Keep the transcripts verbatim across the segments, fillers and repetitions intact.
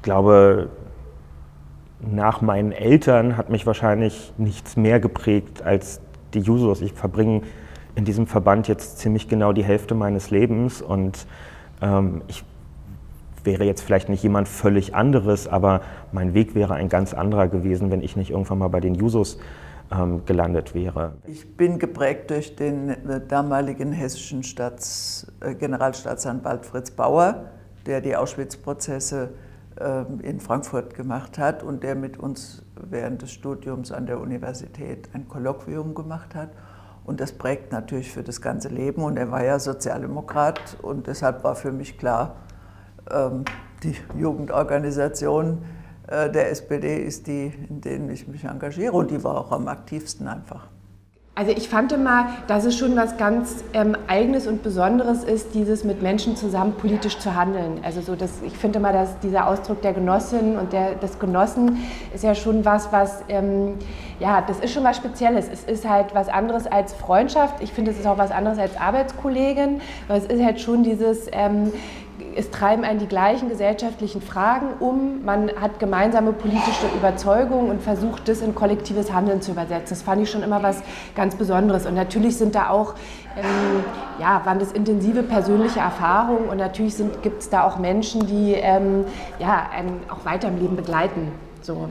glaube, nach meinen Eltern hat mich wahrscheinlich nichts mehr geprägt als die Jusos. Ich verbringe in diesem Verband jetzt ziemlich genau die Hälfte meines Lebens und ähm, ich wäre jetzt vielleicht nicht jemand völlig anderes, aber mein Weg wäre ein ganz anderer gewesen, wenn ich nicht irgendwann mal bei den Jusos ähm, gelandet wäre. Ich bin geprägt durch den äh, damaligen hessischen Staats, äh, Generalstaatsanwalt Fritz Bauer, der die Auschwitz-Prozesse äh, in Frankfurt gemacht hat und der mit uns während des Studiums an der Universität ein Kolloquium gemacht hat. Und das prägt natürlich für das ganze Leben. Und er war ja Sozialdemokrat und deshalb war für mich klar, die Jugendorganisation der S P D ist die, in denen ich mich engagiere und die war auch am aktivsten einfach. Also ich fand immer, dass es schon was ganz ähm, Eigenes und Besonderes ist, dieses mit Menschen zusammen politisch zu handeln. Also so das, ich finde immer, dass dieser Ausdruck der Genossin und der, des Genossen ist ja schon was, was, ähm, ja, das ist schon was Spezielles. Es ist halt was anderes als Freundschaft. Ich finde, es ist auch was anderes als Arbeitskollegin. Aber es ist halt schon dieses, ähm, es treiben einen die gleichen gesellschaftlichen Fragen um, man hat gemeinsame politische Überzeugungen und versucht, das in kollektives Handeln zu übersetzen. Das fand ich schon immer was ganz Besonderes. Und natürlich sind da auch, ähm, ja, waren das intensive persönliche Erfahrungen und natürlich gibt es da auch Menschen, die ähm, ja, einen auch weiter im Leben begleiten. So.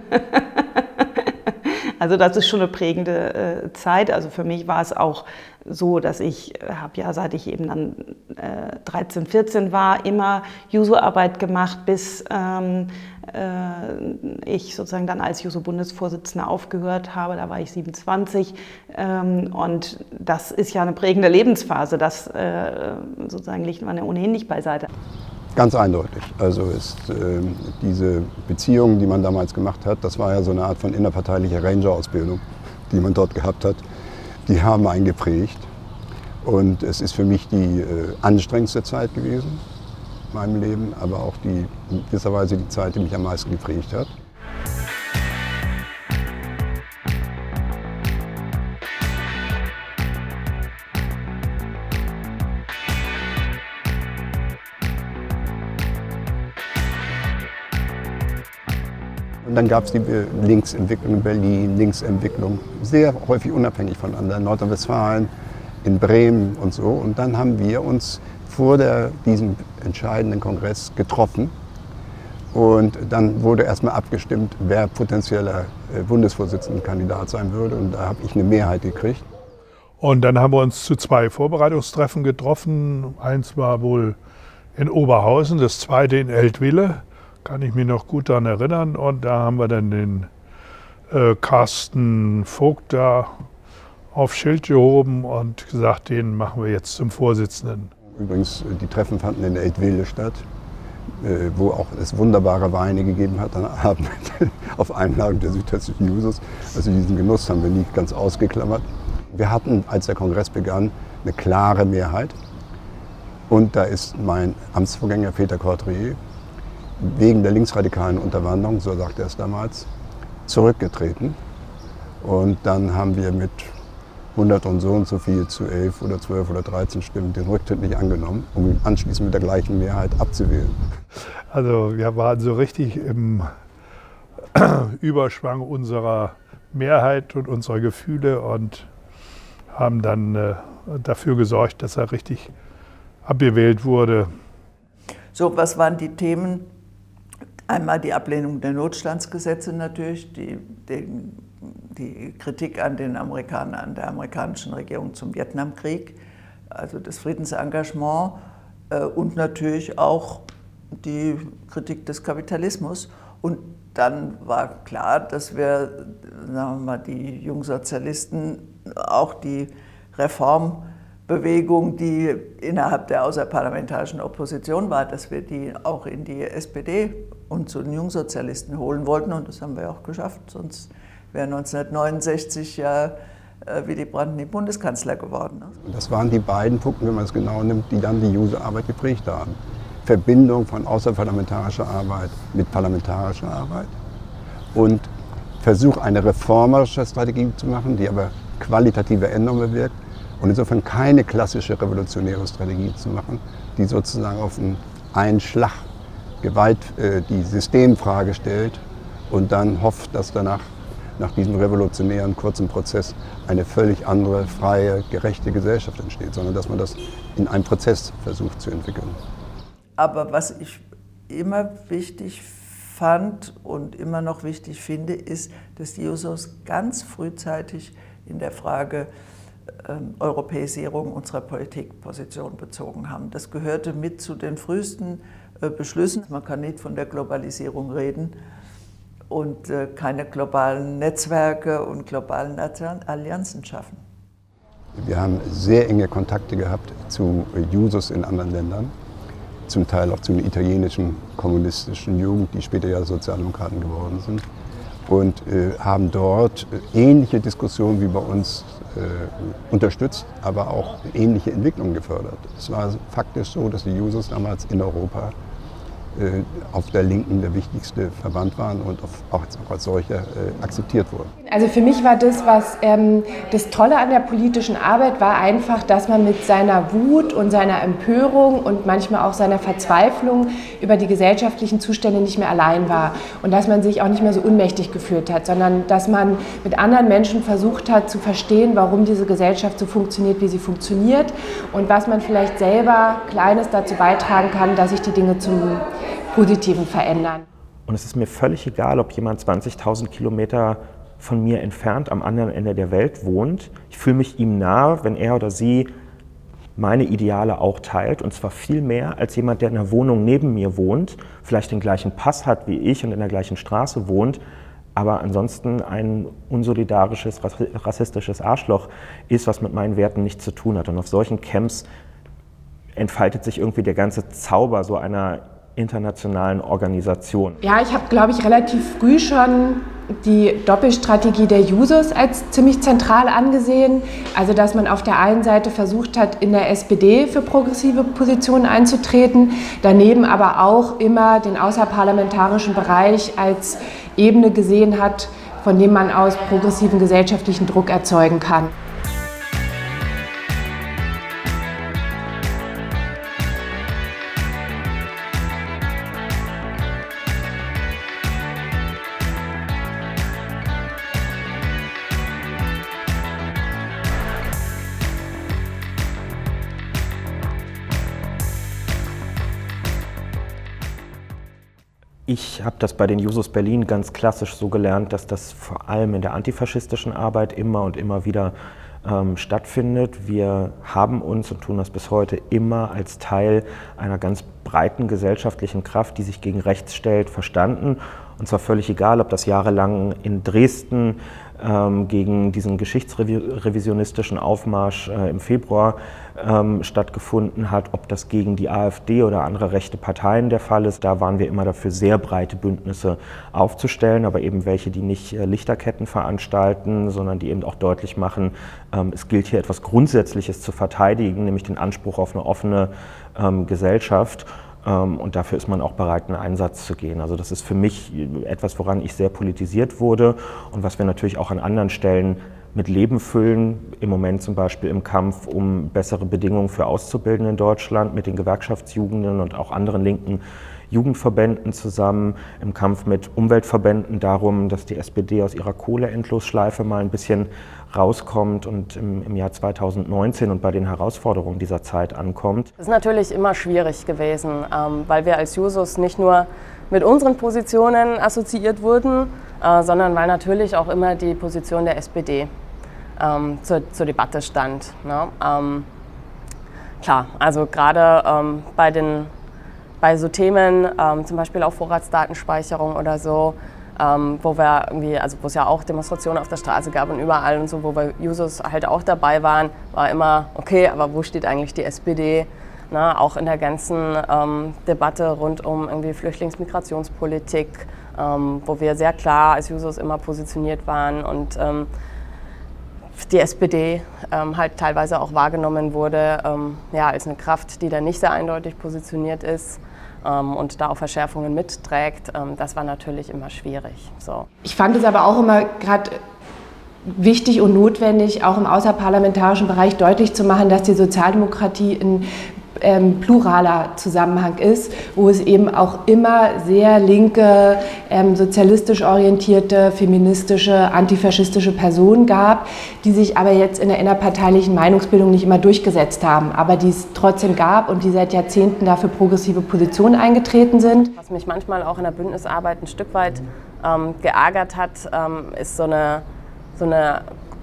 Also das ist schon eine prägende äh, Zeit. Also für mich war es auch so, dass ich äh, habe ja, seit ich eben dann äh, dreizehn, vierzehn war, immer Juso-Arbeit gemacht, bis ähm, äh, ich sozusagen dann als Juso-Bundesvorsitzende aufgehört habe. Da war ich siebenundzwanzig ähm, und das ist ja eine prägende Lebensphase. Das äh, sozusagen liegt man ja ohnehin nicht beiseite. Ganz eindeutig. Also ist äh, diese Beziehungen, die man damals gemacht hat, das war ja so eine Art von innerparteilicher Ranger-Ausbildung, die man dort gehabt hat, die haben einen geprägt. Und es ist für mich die äh, anstrengendste Zeit gewesen in meinem Leben, aber auch die, in gewisser Weise die Zeit, die mich am meisten geprägt hat. Und dann gab es die Linksentwicklung in Berlin, Linksentwicklung, sehr häufig unabhängig voneinander, in Nordrhein-Westfalen, in Bremen und so. Und dann haben wir uns vor der, diesem entscheidenden Kongress getroffen. Und dann wurde erstmal abgestimmt, wer potenzieller Bundesvorsitzendenkandidat sein würde. Und da habe ich eine Mehrheit gekriegt. Und dann haben wir uns zu zwei Vorbereitungstreffen getroffen. Eins war wohl in Oberhausen, das zweite in Eltville. Kann ich mich noch gut daran erinnern. Und da haben wir dann den äh, Carsten Vogt da aufs Schild gehoben und gesagt, den machen wir jetzt zum Vorsitzenden. Übrigens, die Treffen fanden in Eltville statt, äh, wo auch es wunderbare Weine gegeben hat, dann Abend auf Einladung der südhessischen Jusos. Also diesen Genuss haben wir nie ganz ausgeklammert. Wir hatten, als der Kongress begann, eine klare Mehrheit. Und da ist mein Amtsvorgänger Peter Cordrier wegen der linksradikalen Unterwanderung, so sagte er es damals, zurückgetreten. Und dann haben wir mit hundert und so und so viel zu elf oder zwölf oder dreizehn Stimmen den Rücktritt nicht angenommen, um ihn anschließend mit der gleichen Mehrheit abzuwählen. Also wir waren so richtig im Überschwang unserer Mehrheit und unserer Gefühle und haben dann äh, dafür gesorgt, dass er richtig abgewählt wurde. So, was waren die Themen? Einmal die Ablehnung der Notstandsgesetze natürlich, die, die, die Kritik an den Amerikanern, an der amerikanischen Regierung zum Vietnamkrieg, also das Friedensengagement äh, und natürlich auch die Kritik des Kapitalismus. Und dann war klar, dass wir, sagen wir mal, die Jungsozialisten auch die Reformbewegung, die innerhalb der außerparlamentarischen Opposition war, dass wir die auch in die S P D und zu den Jungsozialisten holen wollten. Und das haben wir auch geschafft, sonst wäre neunzehnhundertneunundsechzig ja äh, Willy Brandt nie Bundeskanzler geworden. Das waren die beiden Punkte, wenn man es genau nimmt, die dann die Juso-Arbeit geprägt haben. Verbindung von außerparlamentarischer Arbeit mit parlamentarischer Arbeit und Versuch, eine reformerische Strategie zu machen, die aber qualitative Änderungen bewirkt und insofern keine klassische revolutionäre Strategie zu machen, die sozusagen auf einen, einen Schlag geweiht äh, die Systemfrage stellt und dann hofft, dass danach, nach diesem revolutionären kurzen Prozess, eine völlig andere, freie, gerechte Gesellschaft entsteht, sondern dass man das in einem Prozess versucht zu entwickeln. Aber was ich immer wichtig fand und immer noch wichtig finde, ist, dass die Jusos ganz frühzeitig in der Frage äh, Europäisierung unserer Politik Position bezogen haben. Das gehörte mit zu den frühesten äh, Beschlüssen. Man kann nicht von der Globalisierung reden und äh, keine globalen Netzwerke und globalen Allianzen schaffen. Wir haben sehr enge Kontakte gehabt zu Jusos in anderen Ländern, zum Teil auch zu den italienischen kommunistischen Jugend, die später ja Sozialdemokraten geworden sind, und äh, haben dort äh, ähnliche Diskussionen wie bei uns äh, unterstützt, aber auch ähnliche Entwicklungen gefördert. Es war faktisch so, dass die Jusos damals in Europa äh, auf der Linken der wichtigste Verband waren und auf, auch als solcher äh, akzeptiert wurden. Also für mich war das, was ähm, das Tolle an der politischen Arbeit war einfach, dass man mit seiner Wut und seiner Empörung und manchmal auch seiner Verzweiflung über die gesellschaftlichen Zustände nicht mehr allein war und dass man sich auch nicht mehr so ohnmächtig gefühlt hat, sondern dass man mit anderen Menschen versucht hat zu verstehen, warum diese Gesellschaft so funktioniert, wie sie funktioniert und was man vielleicht selber Kleines dazu beitragen kann, dass sich die Dinge zum Positiven verändern. Und es ist mir völlig egal, ob jemand zwanzigtausend Kilometer von mir entfernt am anderen Ende der Welt wohnt. Ich fühle mich ihm nahe, wenn er oder sie meine Ideale auch teilt, und zwar viel mehr als jemand, der in einer Wohnung neben mir wohnt, vielleicht den gleichen Pass hat wie ich und in der gleichen Straße wohnt, aber ansonsten ein unsolidarisches, rassistisches Arschloch ist, was mit meinen Werten nichts zu tun hat. Und auf solchen Camps entfaltet sich irgendwie der ganze Zauber so einer internationalen Organisation. Ja, ich habe, glaube ich, relativ früh schon die Doppelstrategie der Jusos als ziemlich zentral angesehen. Also, dass man auf der einen Seite versucht hat, in der S P D für progressive Positionen einzutreten, daneben aber auch immer den außerparlamentarischen Bereich als Ebene gesehen hat, von dem man aus progressiven gesellschaftlichen Druck erzeugen kann. Ich habe das bei den Jusos Berlin ganz klassisch so gelernt, dass das vor allem in der antifaschistischen Arbeit immer und immer wieder ähm, stattfindet. Wir haben uns und tun das bis heute immer als Teil einer ganz breiten gesellschaftlichen Kraft, die sich gegen rechts stellt, verstanden. Und zwar völlig egal, ob das jahrelang in Dresden ähm, gegen diesen geschichtsrevisionistischen Aufmarsch äh, im Februar ähm, stattgefunden hat, ob das gegen die AfD oder andere rechte Parteien der Fall ist. Da waren wir immer dafür, sehr breite Bündnisse aufzustellen, aber eben welche, die nicht äh, Lichterketten veranstalten, sondern die eben auch deutlich machen, ähm, es gilt hier etwas Grundsätzliches zu verteidigen, nämlich den Anspruch auf eine offene ähm, Gesellschaft. Und dafür ist man auch bereit, einen Einsatz zu gehen. Also das ist für mich etwas, woran ich sehr politisiert wurde und was wir natürlich auch an anderen Stellen mit Leben füllen. Im Moment zum Beispiel im Kampf um bessere Bedingungen für Auszubildende in Deutschland mit den Gewerkschaftsjugenden und auch anderen linken Jugendverbänden zusammen, im Kampf mit Umweltverbänden darum, dass die S P D aus ihrer Kohleendlosschleife mal ein bisschen rauskommt und im, im Jahr zweitausendneunzehn und bei den Herausforderungen dieser Zeit ankommt. Es ist natürlich immer schwierig gewesen, ähm, weil wir als Jusos nicht nur mit unseren Positionen assoziiert wurden, äh, sondern weil natürlich auch immer die Position der S P D ähm, zur, zur Debatte stand. Ne? Ähm, klar, also gerade ähm, bei den Bei so Themen, ähm, zum Beispiel auch Vorratsdatenspeicherung oder so, ähm, wo wir irgendwie, also wo es ja auch Demonstrationen auf der Straße gab und überall und so, wo wir Jusos halt auch dabei waren, war immer, okay, aber wo steht eigentlich die S P D? Na, auch in der ganzen ähm, Debatte rund um irgendwie Flüchtlingsmigrationspolitik, ähm, wo wir sehr klar als Jusos immer positioniert waren und ähm, die S P D ähm, halt teilweise auch wahrgenommen wurde, ähm, ja, als eine Kraft, die da nicht sehr eindeutig positioniert ist ähm, und da auch Verschärfungen mitträgt. Ähm, das war natürlich immer schwierig. So. Ich fand es aber auch immer gerade wichtig und notwendig, auch im außerparlamentarischen Bereich deutlich zu machen, dass die Sozialdemokratie ein ähm, pluraler Zusammenhang ist, wo es eben auch immer sehr linke, ähm, sozialistisch orientierte, feministische, antifaschistische Personen gab, die sich aber jetzt in der innerparteilichen Meinungsbildung nicht immer durchgesetzt haben, aber die es trotzdem gab und die seit Jahrzehnten dafür progressive Positionen eingetreten sind. Was mich manchmal auch in der Bündnisarbeit ein Stück weit ähm, geärgert hat, ähm, ist so eine, so eine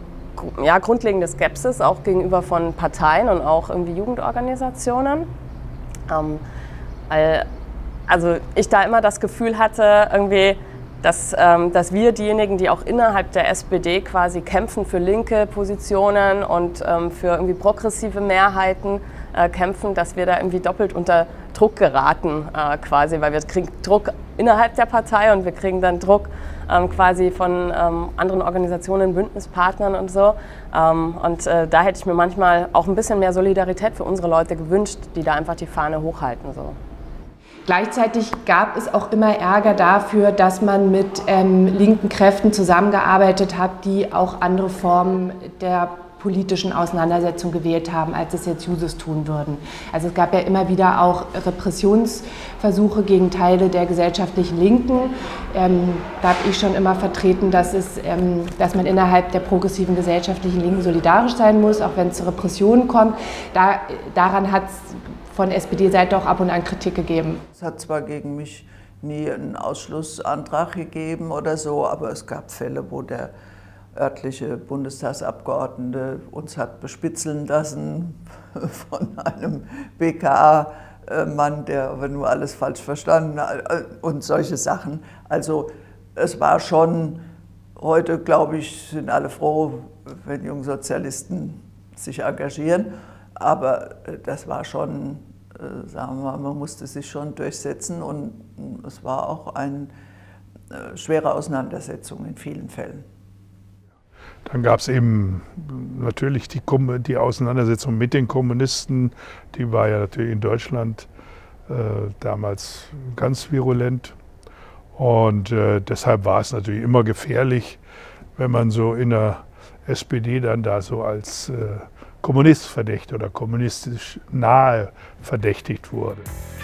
ja, grundlegende Skepsis auch gegenüber von Parteien und auch irgendwie Jugendorganisationen. Ähm, weil, also ich da immer das Gefühl hatte, irgendwie, dass, ähm, dass wir diejenigen, die auch innerhalb der S P D quasi kämpfen für linke Positionen und ähm, für irgendwie progressive Mehrheiten äh, kämpfen, dass wir da irgendwie doppelt unter Druck geraten äh, quasi, weil wir kriegen Druck innerhalb der Partei und wir kriegen dann Druck ähm, quasi von ähm, anderen Organisationen, Bündnispartnern und so. Ähm, und äh, da hätte ich mir manchmal auch ein bisschen mehr Solidarität für unsere Leute gewünscht, die da einfach die Fahne hochhalten. So. Gleichzeitig gab es auch immer Ärger dafür, dass man mit ähm, linken Kräften zusammengearbeitet hat, die auch andere Formen der politischen Auseinandersetzung gewählt haben, als es jetzt Jusos tun würden. Also es gab ja immer wieder auch Repressionsversuche gegen Teile der gesellschaftlichen Linken. Ähm, da habe ich schon immer vertreten, dass, es, ähm, dass man innerhalb der progressiven gesellschaftlichen Linken solidarisch sein muss, auch wenn es zu Repressionen kommt. Da, daran hat es von S P D-Seite auch ab und an Kritik gegeben. Es hat zwar gegen mich nie einen Ausschlussantrag gegeben oder so, aber es gab Fälle, wo der örtliche Bundestagsabgeordnete uns hat bespitzeln lassen von einem B K A-Mann, der aber nur alles falsch verstanden hat und solche Sachen. Also es war schon, heute glaube ich, sind alle froh, wenn Jungsozialisten sich engagieren, aber das war schon, sagen wir mal, man musste sich schon durchsetzen und es war auch eine schwere Auseinandersetzung in vielen Fällen. Dann gab es eben natürlich die, die Auseinandersetzung mit den Kommunisten, die war ja natürlich in Deutschland äh, damals ganz virulent. Und äh, deshalb war es natürlich immer gefährlich, wenn man so in der S P D dann da so als äh, Kommunist verdächtigt oder kommunistisch nahe verdächtigt wurde.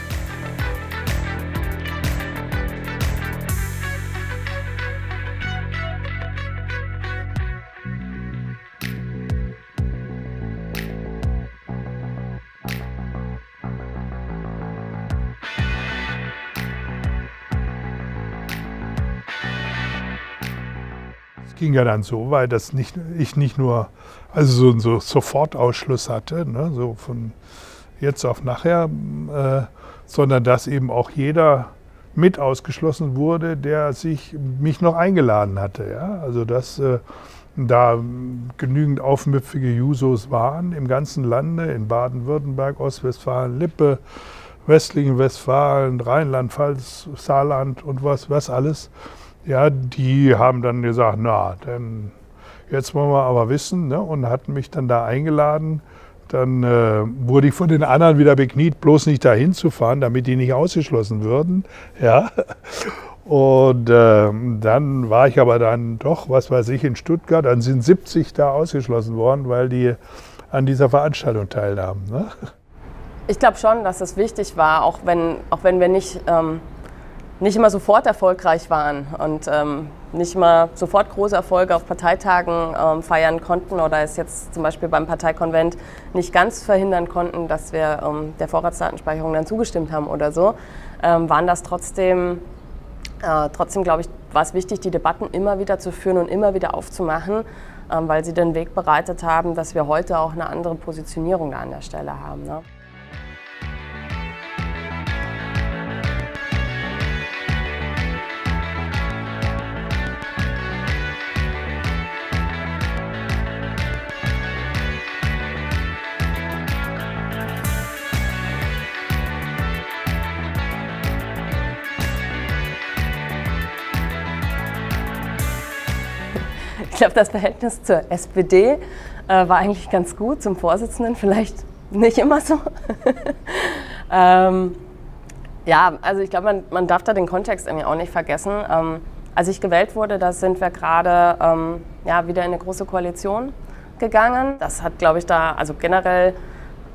Es ging ja dann so weit, dass nicht, ich nicht nur also so, so Sofortausschluss hatte, ne, so von jetzt auf nachher, äh, sondern dass eben auch jeder mit ausgeschlossen wurde, der sich mich noch eingeladen hatte. Ja? Also dass äh, da genügend aufmüpfige Jusos waren im ganzen Lande, in Baden-Württemberg, Ostwestfalen, Lippe, westlichen Westfalen, Rheinland-Pfalz, Saarland und was, was alles. Ja, die haben dann gesagt, na, dann jetzt wollen wir aber wissen, ne, und hatten mich dann da eingeladen. Dann äh, wurde ich von den anderen wieder bekniet, bloß nicht dahin zu fahren, damit die nicht ausgeschlossen würden. Ja. Und äh, dann war ich aber dann doch, was weiß ich, in Stuttgart. Dann sind siebzig da ausgeschlossen worden, weil die an dieser Veranstaltung teilnahmen. Ne? Ich glaube schon, dass es wichtig war, auch wenn, auch wenn wir nicht, ähm, nicht immer sofort erfolgreich waren und ähm, nicht immer sofort große Erfolge auf Parteitagen ähm, feiern konnten oder es jetzt zum Beispiel beim Parteikonvent nicht ganz verhindern konnten, dass wir ähm, der Vorratsdatenspeicherung dann zugestimmt haben oder so, ähm, waren das trotzdem, äh, trotzdem glaube ich, war es wichtig, die Debatten immer wieder zu führen und immer wieder aufzumachen, ähm, weil sie den Weg bereitet haben, dass wir heute auch eine andere Positionierung da an der Stelle haben. Ne? Ich glaube, das Verhältnis zur S P D äh, war eigentlich ganz gut, zum Vorsitzenden vielleicht nicht immer so. ähm, ja, also ich glaube, man, man darf da den Kontext irgendwie auch nicht vergessen. Ähm, als ich gewählt wurde, da sind wir gerade ähm, ja, wieder in eine große Koalition gegangen. Das hat, glaube ich, da, also generell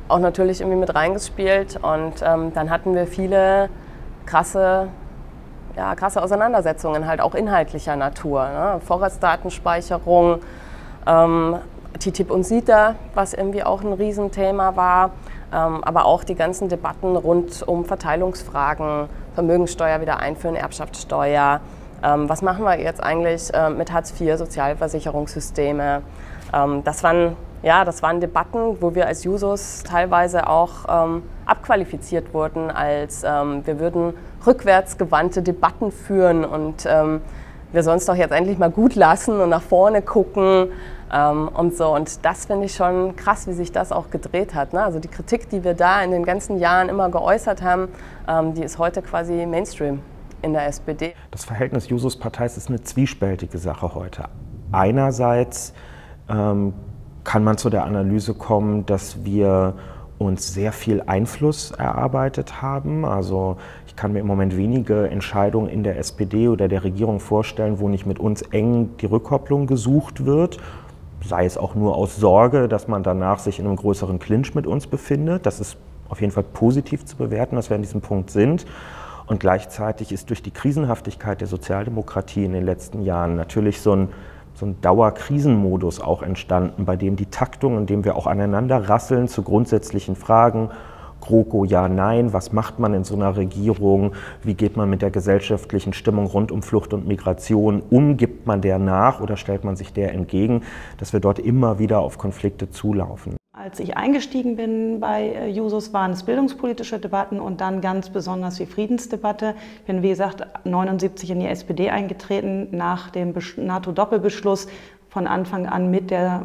auch natürlich irgendwie mit reingespielt. Und ähm, dann hatten wir viele krasse, ja, krasse Auseinandersetzungen, halt auch inhaltlicher Natur. Ne? Vorratsdatenspeicherung, ähm, T T I P und CETA, was irgendwie auch ein Riesenthema war. Ähm, aber auch die ganzen Debatten rund um Verteilungsfragen, Vermögenssteuer wieder einführen, Erbschaftssteuer. Ähm, was machen wir jetzt eigentlich äh, mit Hartz vier, Sozialversicherungssysteme? Ähm, das waren, ja, das waren Debatten, wo wir als Jusos teilweise auch ähm, abqualifiziert wurden, als ähm, wir würden rückwärtsgewandte Debatten führen und ähm, wir sollen es doch jetzt endlich mal gut lassen und nach vorne gucken ähm, und so. Und das finde ich schon krass, wie sich das auch gedreht hat. Ne? Also die Kritik, die wir da in den ganzen Jahren immer geäußert haben, ähm, die ist heute quasi Mainstream in der S P D. Das Verhältnis Jusos-Parteis ist eine zwiespältige Sache heute. Einerseits ähm, kann man zu der Analyse kommen, dass wir uns sehr viel Einfluss erarbeitet haben. Also ich kann mir im Moment wenige Entscheidungen in der S P D oder der Regierung vorstellen, wo nicht mit uns eng die Rückkopplung gesucht wird. Sei es auch nur aus Sorge, dass man danach sich in einem größeren Clinch mit uns befindet. Das ist auf jeden Fall positiv zu bewerten, dass wir an diesem Punkt sind. Und gleichzeitig ist durch die Krisenhaftigkeit der Sozialdemokratie in den letzten Jahren natürlich so ein, so ein Dauerkrisenmodus auch entstanden, bei dem die Taktung, in dem wir auch aneinander rasseln zu grundsätzlichen Fragen, GroKo, ja, nein, was macht man in so einer Regierung, wie geht man mit der gesellschaftlichen Stimmung rund um Flucht und Migration um, gibt man der nach oder stellt man sich der entgegen, dass wir dort immer wieder auf Konflikte zulaufen. Als ich eingestiegen bin bei Jusos, waren es bildungspolitische Debatten und dann ganz besonders die Friedensdebatte. Ich bin, wie gesagt, neunundsiebzig in die S P D eingetreten, nach dem NATO-Doppelbeschluss, von Anfang an mit, der,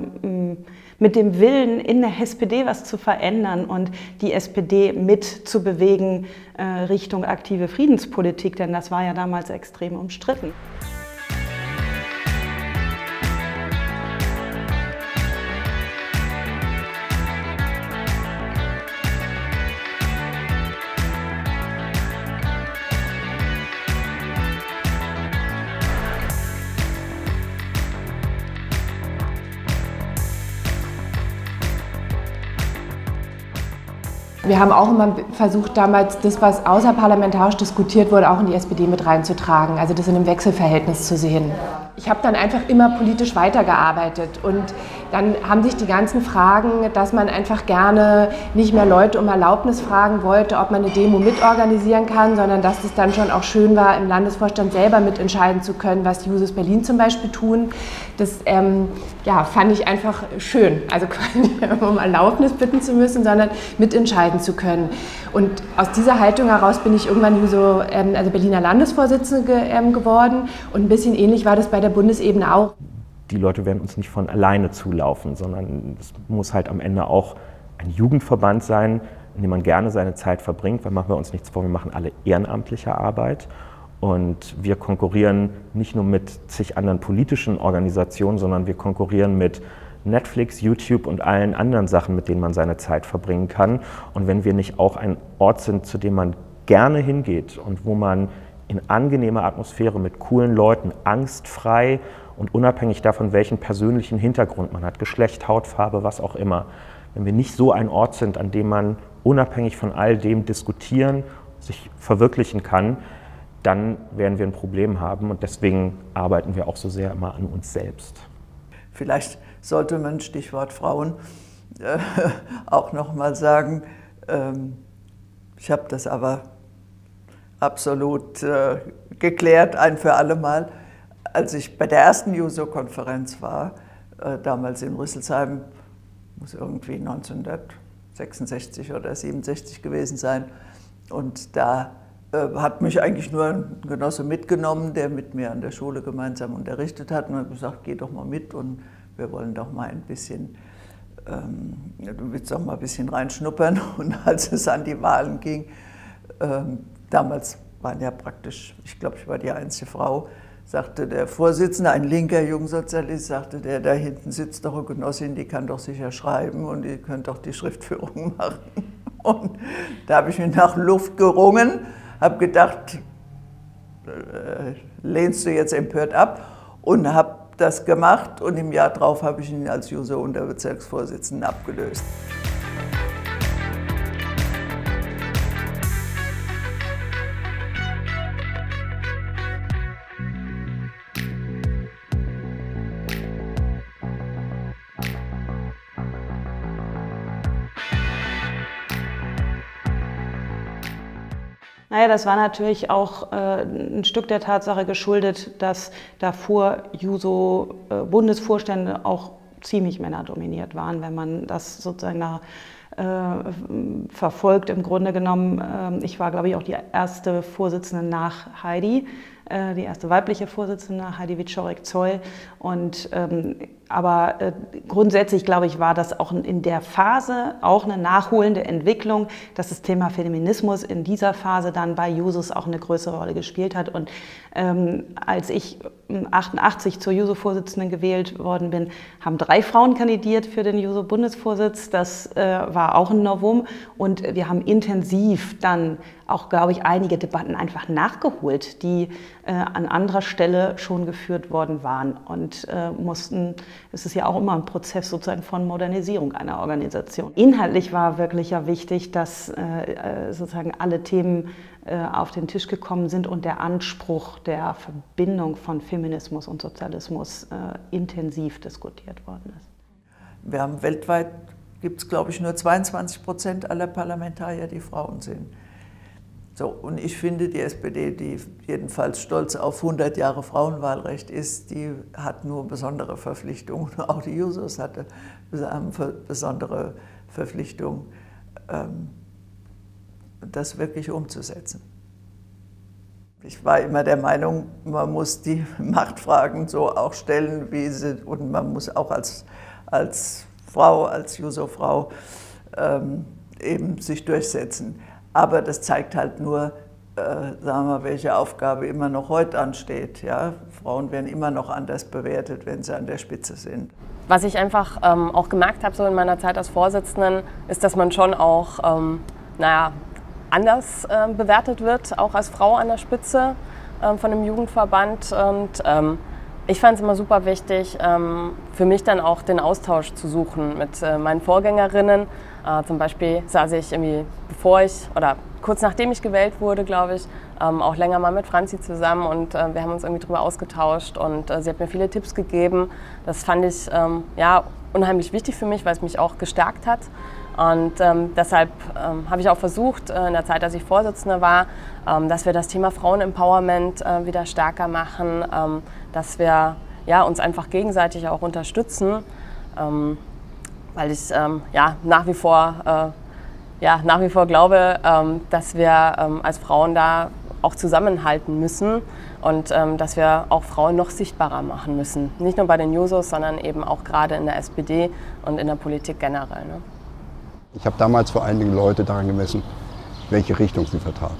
mit dem Willen, in der S P D was zu verändern und die S P D mit zu bewegen äh, Richtung aktive Friedenspolitik, denn das war ja damals extrem umstritten. Wir haben auch immer versucht, damals das, was außerparlamentarisch diskutiert wurde, auch in die S P D mit reinzutragen, also das in einem Wechselverhältnis zu sehen. Ich habe dann einfach immer politisch weitergearbeitet und dann haben sich die ganzen Fragen, dass man einfach gerne nicht mehr Leute um Erlaubnis fragen wollte, ob man eine Demo mitorganisieren kann, sondern dass es dann schon auch schön war, im Landesvorstand selber mitentscheiden zu können, was die Jusos Berlin zum Beispiel tun. Das ähm, ja, fand ich einfach schön, also nicht um Erlaubnis bitten zu müssen, sondern mitentscheiden zu können. Und aus dieser Haltung heraus bin ich irgendwann Juso, ähm, also Berliner Landesvorsitzende ge, ähm, geworden und ein bisschen ähnlich war das bei der Bundesebene auch. Die Leute werden uns nicht von alleine zulaufen, sondern es muss halt am Ende auch ein Jugendverband sein, in dem man gerne seine Zeit verbringt, weil machen wir uns nichts vor, wir machen alle ehrenamtliche Arbeit und wir konkurrieren nicht nur mit zig anderen politischen Organisationen, sondern wir konkurrieren mit Netflix, YouTube und allen anderen Sachen, mit denen man seine Zeit verbringen kann. Und wenn wir nicht auch ein Ort sind, zu dem man gerne hingeht und wo man in angenehmer Atmosphäre mit coolen Leuten, angstfrei und unabhängig davon, welchen persönlichen Hintergrund man hat, Geschlecht, Hautfarbe, was auch immer. Wenn wir nicht so ein Ort sind, an dem man unabhängig von all dem diskutieren, sich verwirklichen kann, dann werden wir ein Problem haben und deswegen arbeiten wir auch so sehr immer an uns selbst. Vielleicht sollte man, Stichwort Frauen, äh, auch noch mal sagen, ähm, ich habe das aber absolut äh, geklärt, ein für alle Mal. Als ich bei der ersten Juso-Konferenz war, äh, damals in Rüsselsheim, muss irgendwie neunzehnhundertsechsundsechzig oder siebenundsechzig gewesen sein, und da äh, hat mich eigentlich nur ein Genosse mitgenommen, der mit mir an der Schule gemeinsam unterrichtet hat und hat gesagt, geh doch mal mit und wir wollen doch mal ein bisschen, ähm, du willst doch mal ein bisschen reinschnuppern. Und als es an die Wahlen ging, ähm, damals waren ja praktisch, ich glaube, ich war die einzige Frau, sagte der Vorsitzende, ein linker Jungsozialist, sagte der, da hinten sitzt doch eine Genossin, die kann doch sicher schreiben und die könnte doch die Schriftführung machen. Und da habe ich mir nach Luft gerungen, habe gedacht, äh, lehnst du jetzt empört ab, und habe das gemacht, und im Jahr drauf habe ich ihn als Juso-Unterbezirksvorsitzenden abgelöst. Naja, das war natürlich auch äh, ein Stück der Tatsache geschuldet, dass davor Juso-Bundesvorstände auch ziemlich männerdominiert waren, wenn man das sozusagen nach, äh, verfolgt. Im Grunde genommen, äh, ich war, glaube ich, auch die erste Vorsitzende nach Heidi, äh, die erste weibliche Vorsitzende nach Heidi Wieczorek-Zoll. Und ähm, aber äh, grundsätzlich, glaube ich, war das auch in der Phase auch eine nachholende Entwicklung, dass das Thema Feminismus in dieser Phase dann bei Jusos auch eine größere Rolle gespielt hat. Und ähm, als ich achtundachtzig zur Juso-Vorsitzenden gewählt worden bin, haben drei Frauen kandidiert für den Juso-Bundesvorsitz. Das äh, war auch ein Novum. Und wir haben intensiv dann auch, glaube ich, einige Debatten einfach nachgeholt, die äh, an anderer Stelle schon geführt worden waren und äh, mussten. Es ist ja auch immer ein Prozess sozusagen von Modernisierung einer Organisation. Inhaltlich war wirklich ja wichtig, dass äh, sozusagen alle Themen äh, auf den Tisch gekommen sind und der Anspruch der Verbindung von Feminismus und Sozialismus äh, intensiv diskutiert worden ist. Wir haben weltweit, gibt es glaube ich nur zweiundzwanzig Prozent aller Parlamentarier, die Frauen sind. So, und ich finde, die S P D, die jedenfalls stolz auf hundert Jahre Frauenwahlrecht ist, die hat nur besondere Verpflichtungen. Auch die Jusos hatte, haben besondere Verpflichtungen, das wirklich umzusetzen. Ich war immer der Meinung, man muss die Machtfragen so auch stellen, wie sie, und man muss auch als, als Frau, als Juso-Frau ähm, eben sich durchsetzen. Aber das zeigt halt nur, äh, sagen wir, welche Aufgabe immer noch heute ansteht. Ja? Frauen werden immer noch anders bewertet, wenn sie an der Spitze sind. Was ich einfach ähm, auch gemerkt habe so in meiner Zeit als Vorsitzenden, ist, dass man schon auch ähm, naja, anders äh, bewertet wird, auch als Frau an der Spitze äh, von einem Jugendverband. Und ähm, ich fand es immer super wichtig, ähm, für mich dann auch den Austausch zu suchen mit äh, meinen Vorgängerinnen. Äh, zum Beispiel saß ich irgendwie, bevor ich, oder kurz nachdem ich gewählt wurde, glaube ich, ähm, auch länger mal mit Franzi zusammen und äh, wir haben uns irgendwie drüber ausgetauscht und äh, sie hat mir viele Tipps gegeben. Das fand ich ähm, ja, unheimlich wichtig für mich, weil es mich auch gestärkt hat. Und ähm, deshalb ähm, habe ich auch versucht, äh, in der Zeit, als ich Vorsitzende war, ähm, dass wir das Thema Frauenempowerment äh, wieder stärker machen, ähm, dass wir ja, uns einfach gegenseitig auch unterstützen. Ähm, weil ich ähm, ja, nach wie vor, äh, ja, nach wie vor glaube, ähm, dass wir ähm, als Frauen da auch zusammenhalten müssen und ähm, dass wir auch Frauen noch sichtbarer machen müssen. Nicht nur bei den Jusos, sondern eben auch gerade in der S P D und in der Politik generell. Ne? Ich habe damals vor allen Dingen Leute daran gemessen, welche Richtung sie vertraten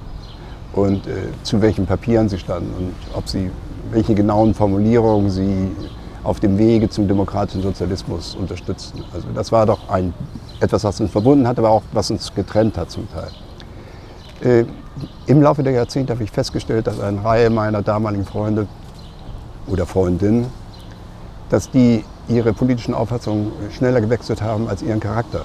und äh, zu welchen Papieren sie standen und ob sie, welche genauen Formulierungen sie auf dem Wege zum demokratischen Sozialismus unterstützten. Also das war doch ein, etwas, was uns verbunden hat, aber auch was uns getrennt hat zum Teil. Äh, Im Laufe der Jahrzehnte habe ich festgestellt, dass eine Reihe meiner damaligen Freunde oder Freundinnen, dass die ihre politischen Auffassungen schneller gewechselt haben als ihren Charakter.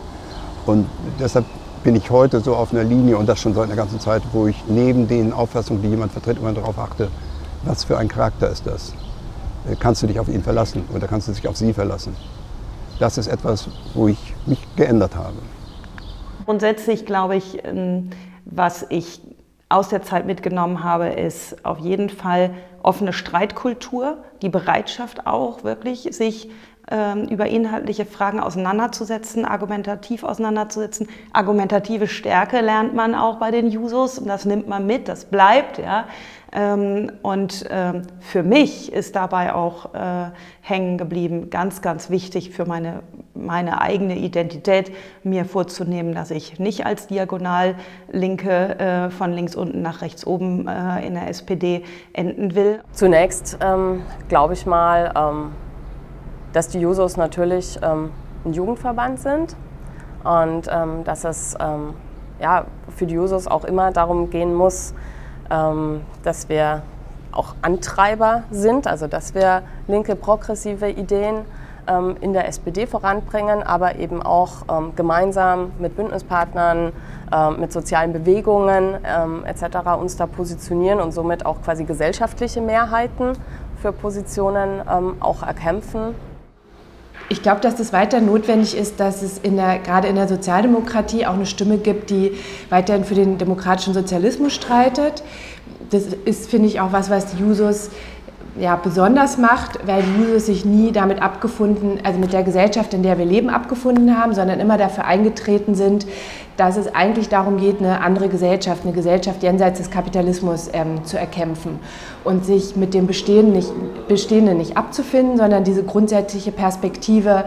Und deshalb bin ich heute so auf einer Linie, und das schon seit einer ganzen Zeit, wo ich neben den Auffassungen, die jemand vertritt, immer darauf achte, was für ein Charakter ist das? Kannst du dich auf ihn verlassen oder kannst du dich auf sie verlassen? Das ist etwas, wo ich mich geändert habe. Grundsätzlich glaube ich, was ich aus der Zeit mitgenommen habe, ist auf jeden Fall offene Streitkultur, die Bereitschaft auch wirklich, sich ähm, über inhaltliche Fragen auseinanderzusetzen, argumentativ auseinanderzusetzen. Argumentative Stärke lernt man auch bei den Jusos und das nimmt man mit, das bleibt. Ja. Ähm, und ähm, für mich ist dabei auch äh, hängen geblieben, ganz, ganz wichtig für meine, meine eigene Identität, mir vorzunehmen, dass ich nicht als Diagonallinke äh, von links unten nach rechts oben äh, in der S P D enden will. Zunächst ähm, glaube ich mal, ähm, dass die Jusos natürlich ähm, ein Jugendverband sind und ähm, dass es ähm, ja, für die Jusos auch immer darum gehen muss, ähm, dass wir auch Antreiber sind, also dass wir linke, progressive Ideen ähm, in der S P D voranbringen, aber eben auch ähm, gemeinsam mit Bündnispartnern, ähm, mit sozialen Bewegungen ähm, et cetera uns da positionieren und somit auch quasi gesellschaftliche Mehrheiten für Positionen ähm, auch erkämpfen. Ich glaube, dass es weiter notwendig ist, dass es in der, gerade in der Sozialdemokratie auch eine Stimme gibt, die weiterhin für den demokratischen Sozialismus streitet. Das ist, finde ich, auch was, was die Jusos ja, besonders macht, weil die Jusos sich nie damit abgefunden, also mit der Gesellschaft, in der wir leben, abgefunden haben, sondern immer dafür eingetreten sind, dass es eigentlich darum geht, eine andere Gesellschaft, eine Gesellschaft jenseits des Kapitalismus ähm, zu erkämpfen und sich mit dem Bestehenden nicht, Bestehenden nicht abzufinden, sondern diese grundsätzliche Perspektive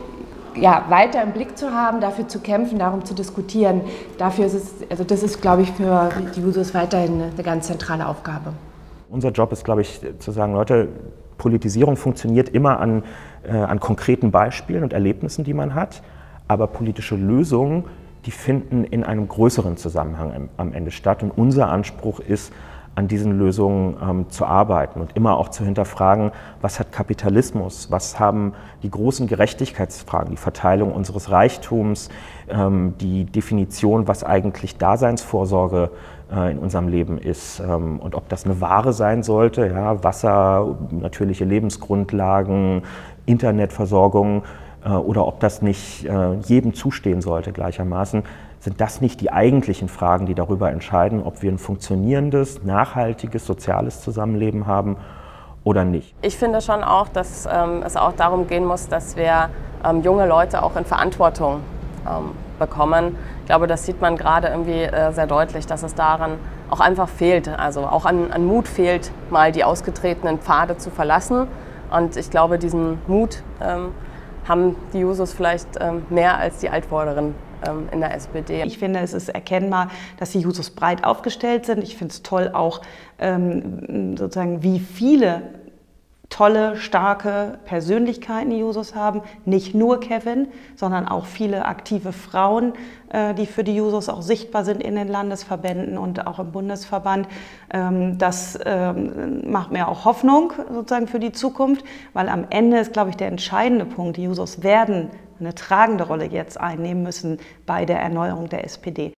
ja, weiter im Blick zu haben, dafür zu kämpfen, darum zu diskutieren. Dafür ist es, also das ist, glaube ich, für die Jusos weiterhin eine ganz zentrale Aufgabe. Unser Job ist, glaube ich, zu sagen, Leute, Politisierung funktioniert immer an, äh, an konkreten Beispielen und Erlebnissen, die man hat, aber politische Lösungen, die finden in einem größeren Zusammenhang am, am Ende statt. Und unser Anspruch ist, an diesen Lösungen ähm, zu arbeiten und immer auch zu hinterfragen, was hat Kapitalismus, was haben die großen Gerechtigkeitsfragen, die Verteilung unseres Reichtums, ähm, die Definition, was eigentlich Daseinsvorsorge äh, in unserem Leben ist ähm, und ob das eine Ware sein sollte, ja, Wasser, natürliche Lebensgrundlagen, Internetversorgung, äh, oder ob das nicht äh, jedem zustehen sollte gleichermaßen. Sind das nicht die eigentlichen Fragen, die darüber entscheiden, ob wir ein funktionierendes, nachhaltiges, soziales Zusammenleben haben oder nicht? Ich finde schon auch, dass ähm, es auch darum gehen muss, dass wir ähm, junge Leute auch in Verantwortung ähm, bekommen. Ich glaube, das sieht man gerade irgendwie äh, sehr deutlich, dass es daran auch einfach fehlt. Also auch an, an Mut fehlt, mal die ausgetretenen Pfade zu verlassen. Und ich glaube, diesen Mut ähm, haben die Jusos vielleicht ähm, mehr als die Altvorderen in der S P D. Ich finde, es ist erkennbar, dass die Jusos breit aufgestellt sind. Ich finde es toll auch, ähm, sozusagen, wie viele tolle, starke Persönlichkeiten die Jusos haben. Nicht nur Kevin, sondern auch viele aktive Frauen, äh, die für die Jusos auch sichtbar sind in den Landesverbänden und auch im Bundesverband. Ähm, das ähm, macht mir auch Hoffnung sozusagen für die Zukunft, weil am Ende ist, glaube ich, der entscheidende Punkt, die Jusos werden eine tragende Rolle jetzt einnehmen müssen bei der Erneuerung der S P D.